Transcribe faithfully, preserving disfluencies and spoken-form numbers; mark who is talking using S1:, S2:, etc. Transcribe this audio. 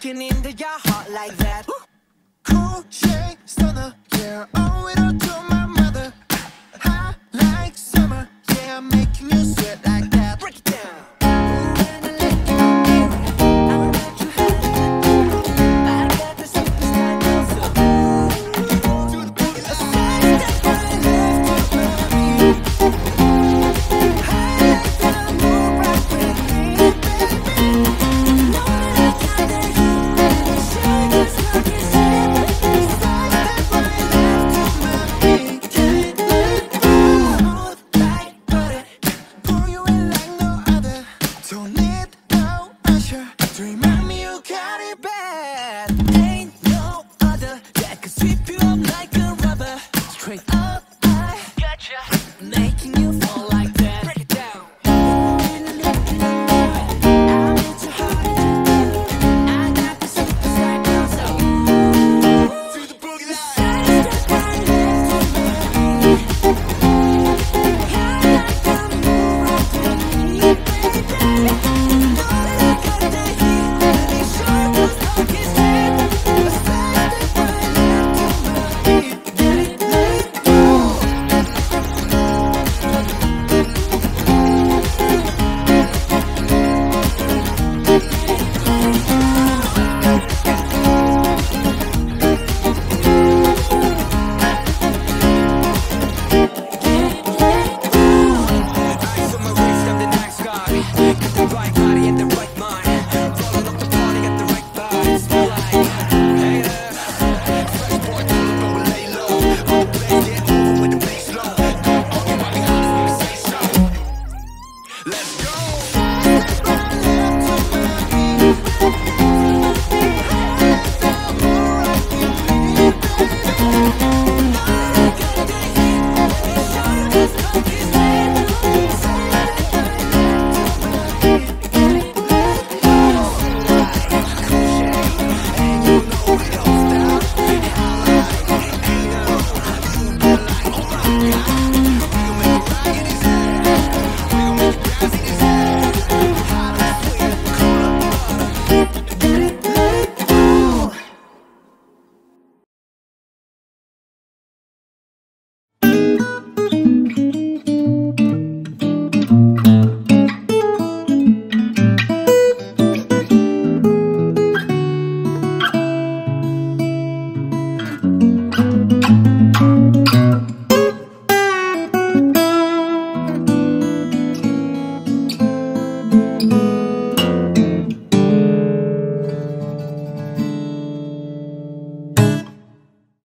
S1: looking into your heart like that.
S2: Cool shade stunner, yeah, owe it all to my mother. Hot like summer, yeah, I'm making you sweat like that.
S1: Break it down.
S2: To remind me you got it bad.
S1: Ain't no other that could sweep you up like